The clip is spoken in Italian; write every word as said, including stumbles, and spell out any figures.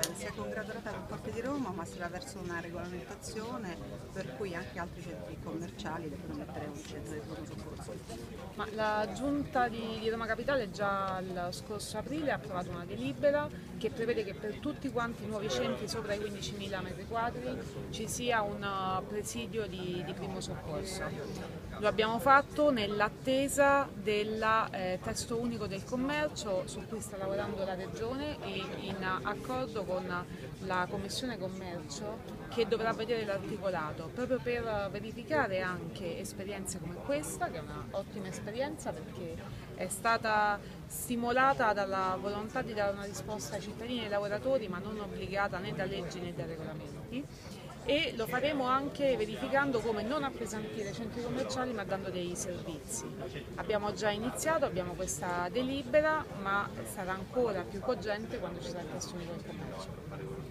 si è congratulata con Forte di Roma, ma si va verso una regolamentazione per cui anche altri centri commerciali devono mettere un centro di pronto soccorso. Ma la giunta di, di Roma Capitale già lo scorso aprile ha approvato una delibera che prevede che per tutti quanti i nuovi centri sopra i quindicimila metri quadri ci sia un uh, presidio di, di primo soccorso. Lo abbiamo fatto nell'attesa del eh, testo unico del commercio su cui sta lavorando la Regione e in accordo con la Commissione Commercio che dovrà vedere l'articolato proprio per verificare anche esperienze come questa, che è un'ottima esperienza perché è stata stimolata dalla volontà di dare una risposta ai cittadini e ai lavoratori ma non obbligata né da leggi né da regolamenti. E lo faremo anche verificando come non appesantire i centri commerciali ma dando dei servizi. Abbiamo già iniziato, abbiamo questa delibera, ma sarà ancora più cogente quando ci sarà il testo unico del commercio.